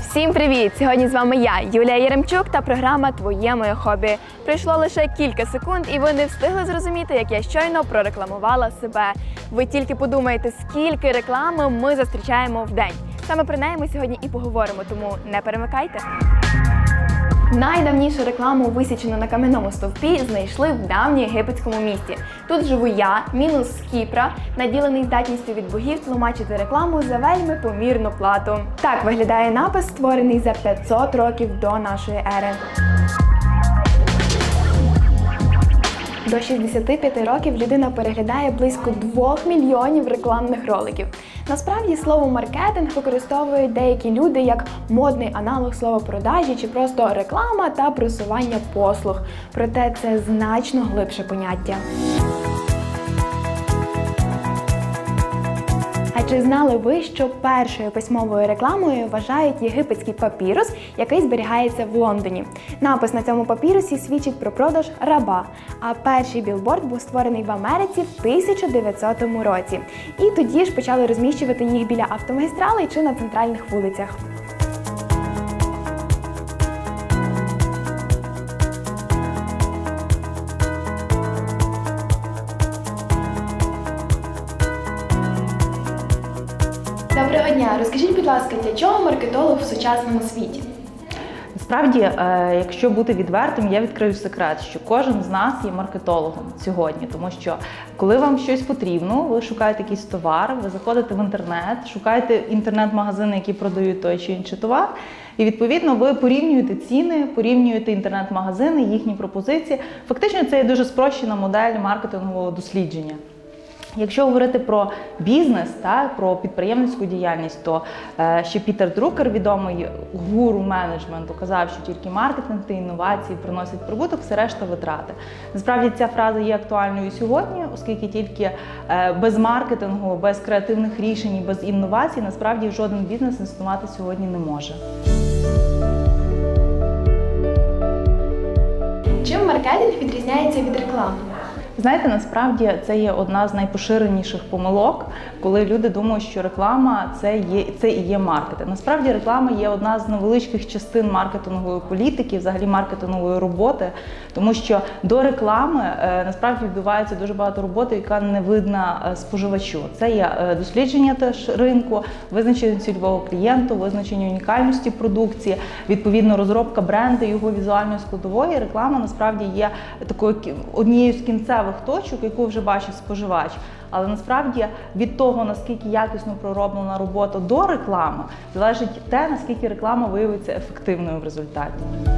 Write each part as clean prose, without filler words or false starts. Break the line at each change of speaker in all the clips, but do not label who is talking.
Всім привіт! Сьогодні з вами я, Юлія Яремчук, та програма «Твоє моє хобі». Пройшло лише кілька секунд, і ви не встигли зрозуміти, як я щойно прорекламувала себе. Ви тільки подумаєте, скільки реклами ми зустрічаємо в день. Саме про неї ми сьогодні і поговоримо, тому не перемикайте. Найдавнішу рекламу, висічену на кам'яному стовпі, знайшли в давньоєгипетському місті. Тут живу я, Мінус з Кіпра, наділений здатністю від богів тлумачити рекламу за вельми помірну плату. Так виглядає напис, створений за 500 років до нашої ери. До 65 років людина переглядає близько 2 мільйонів рекламних роликів. Насправді слово «маркетинг» використовують деякі люди як модний аналог слова «продажі» чи просто реклама та просування послуг. Проте це значно глибше поняття. А чи знали ви, що першою письмовою рекламою вважають єгипетський папірус, який зберігається в Лондоні? Напис на цьому папірусі свідчить про продаж раба, а перший білборд був створений в Америці в 1900 році. І тоді ж почали розміщувати їх біля автомагістралей чи на центральних вулицях. Доброго дня! Розкажіть, будь ласка, для чого маркетолог в сучасному світі?
Насправді, якщо бути відвертим, я відкрию секрет, що кожен з нас є маркетологом сьогодні, тому що коли вам щось потрібно, ви шукаєте якийсь товар, ви заходите в інтернет, шукаєте інтернет-магазини, які продають той чи інший товар, і відповідно ви порівнюєте ціни, порівнюєте інтернет-магазини, їхні пропозиції. Фактично це є дуже спрощена модель маркетингового дослідження. Якщо говорити про бізнес, про підприємницьку діяльність, то ще Пітер Друкер, відомий гуру менеджменту, казав, що тільки маркетинг та інновації приносять прибуток, все решта витрати. Насправді ця фраза є актуальною і сьогодні, оскільки тільки без маркетингу, без креативних рішень, без інновацій, насправді жоден бізнес існувати сьогодні не може.
Чим маркетинг відрізняється від реклами?
Знаєте, насправді це є одна з найпоширеніших помилок, коли люди думають, що реклама це і є маркетинг. Насправді реклама є одна з невеличких частин маркетингової політики, взагалі маркетингової роботи, тому що до реклами насправді відбувається дуже багато роботи, яка не видна споживачу. Це є дослідження теж ринку, визначення цільового клієнту, визначення унікальності продукції, відповідно розробка бренду, його візуальної складової. Реклама насправді є такою однією з кінцевих точок, яку вже бачить споживач. Але насправді від того, наскільки якісно пророблена робота до реклами, залежить те, наскільки реклама виявиться ефективною в результаті.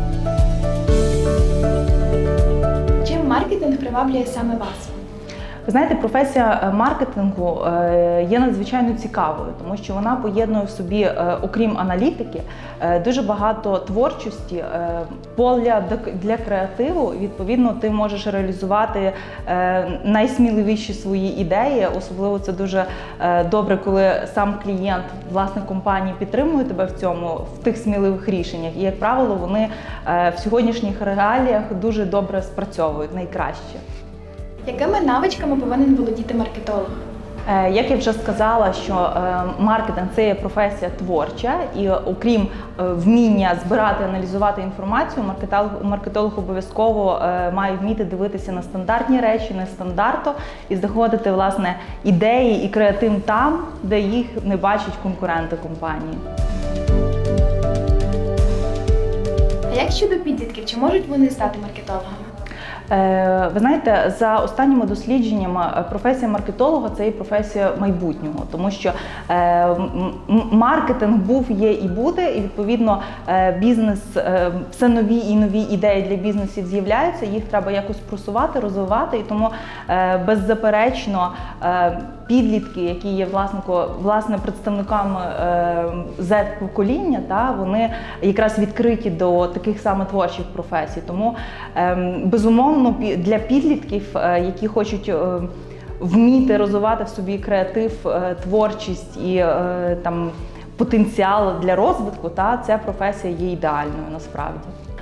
Чим маркетинг приваблює саме вас?
Ви знаєте, професія маркетингу є надзвичайно цікавою, тому що вона поєднує в собі, окрім аналітики, дуже багато творчості, поля для креативу. Відповідно, ти можеш реалізувати найсміливіші свої ідеї. Особливо це дуже добре, коли сам клієнт, власник компанії підтримує тебе в цьому, в тих сміливих рішеннях. І, як правило, вони в сьогоднішніх реаліях дуже добре спрацьовують, найкраще.
Якими навичками повинен володіти маркетолог?
Як я вже сказала, що маркетинг – це є професія творча, і окрім вміння збирати, аналізувати інформацію, маркетолог обов'язково має вміти дивитися на стандартні речі, нестандартно, і знаходити, власне, ідеї і креатив там, де їх не бачать конкуренти компанії.
А як щодо підлітків, чи можуть вони стати маркетологами?
Ви знаєте, за останніми дослідженнями професія маркетолога – це і професія майбутнього, тому що маркетинг був, є і буде, і відповідно бізнес, все нові і нові ідеї для бізнесів з'являються, їх треба якось просувати, розвивати, і тому беззаперечно підлітки, які є власне представниками Z-покоління, вони якраз відкриті до таких саме творчих професій. Тому, безумовно, для підлітків, які хочуть вміти розвивати в собі креатив, творчість і потенціал для розвитку, ця професія є ідеальною насправді.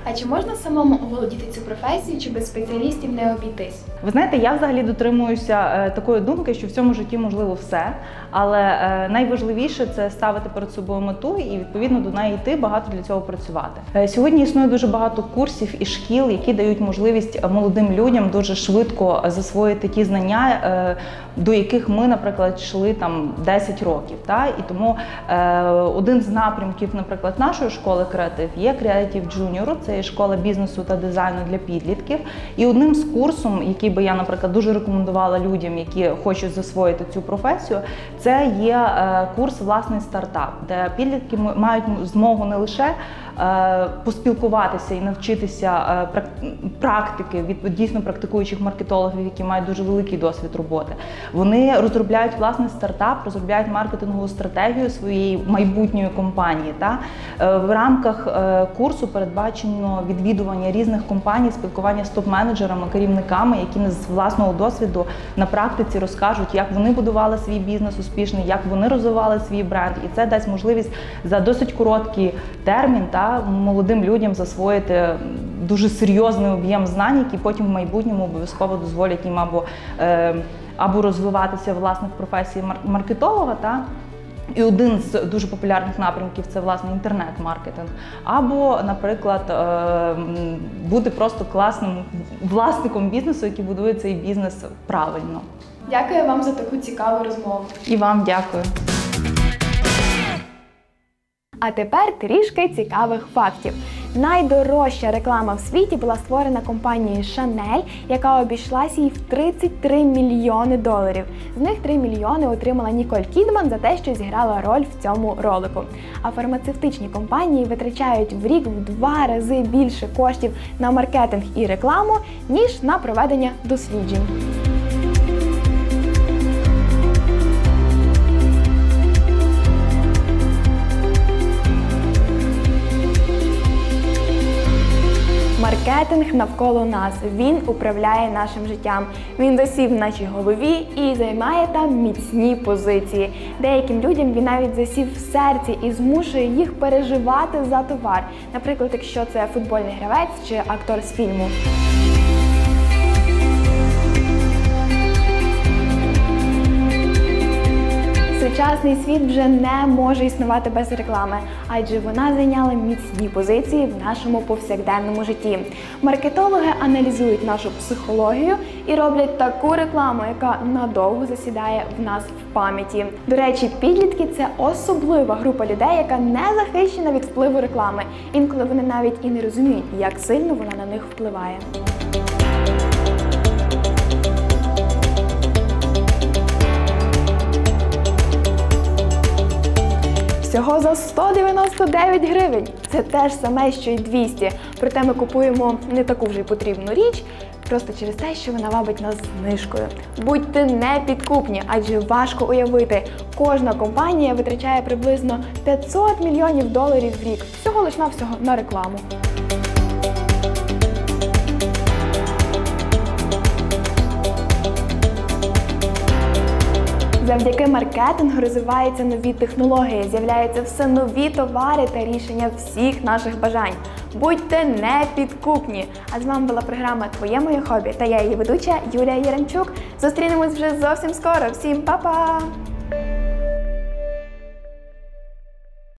А чи можна самому оволодіти цю професію, чи без спеціалістів не обійтись?
Ви знаєте, я взагалі дотримуюся такої думки, що в цьому житті можливо все, але найважливіше – це ставити перед собою мету і відповідно до неї йти, багато для цього працювати. Сьогодні існує дуже багато курсів і шкіл, які дають можливість молодим людям дуже швидко засвоїти ті знання, до яких ми, наприклад, йшли там 10 років. І тому один з напрямків, наприклад, нашої школи Creative є Creative Junior, це є школа бізнесу та дизайну для підлітків. І одним з курсів, який би я, наприклад, дуже рекомендувала людям, які хочуть засвоїти цю професію, це є курс «Власний стартап», де підлітки мають змогу не лише поспілкуватися і навчитися практики від дійсно практикуючих маркетологів, які мають дуже великий досвід роботи. Вони розробляють власний стартап, розробляють маркетингову стратегію своєї майбутньої компанії. В рамках курсу передбачено відвідування різних компаній, спілкування з топ-менеджерами, керівниками, які з власного досвіду на практиці розкажуть, як вони будували свій бізнес успішний, як вони розвивали свій бренд. І це дасть можливість за досить короткий термін молодим людям засвоїти дуже серйозний об'єм знань, які потім в майбутньому обов'язково дозволять їм або розвиватися власне в професії маркетолога, і один з дуже популярних напрямків – це, власне, інтернет-маркетинг. Або, наприклад, бути просто класним власником бізнесу, який будує цей бізнес правильно.
Дякую вам за таку цікаву розмову.
І вам дякую.
А тепер трішки цікавих фактів. Найдорожча реклама в світі була створена компанією Chanel, яка обійшлася їй в $33 мільйони. З них 3 мільйони отримала Ніколь Кідман за те, що зіграла роль в цьому ролику. А фармацевтичні компанії витрачають в рік в 2 рази більше коштів на маркетинг і рекламу, ніж на проведення досліджень. Маркетинг навколо нас, він управляє нашим життям. Він засів в нашій голові і займає там міцні позиції. Деяким людям він навіть засів в серці і змушує їх переживати за товар. Наприклад, якщо це футбольний гравець чи актор з фільму. Сучасний світ вже не може існувати без реклами, адже вона зайняла міцні позиції в нашому повсякденному житті. Маркетологи аналізують нашу психологію і роблять таку рекламу, яка надовго засідає в нас в пам'яті. До речі, підлітки – це особлива група людей, яка не захищена від впливу реклами. Інколи вони навіть і не розуміють, як сильно вона на них впливає. Всього за 199 гривень. Це те ж саме, що й 200. Проте ми купуємо не таку вже й потрібну річ, просто через те, що вона вабить нас знижкою. Будьте непідкупні, адже важко уявити. Кожна компанія витрачає приблизно $500 мільйонів в рік. Всього лиш навсього на рекламу. Завдяки маркетингу розвиваються нові технології, з'являються все нові товари та рішення всіх наших бажань. Будьте непідкупні! А з вами була програма «Твоє моє хобі» та я її ведуча Юлія Яремчук. Зустрінемось вже зовсім скоро. Всім па-па!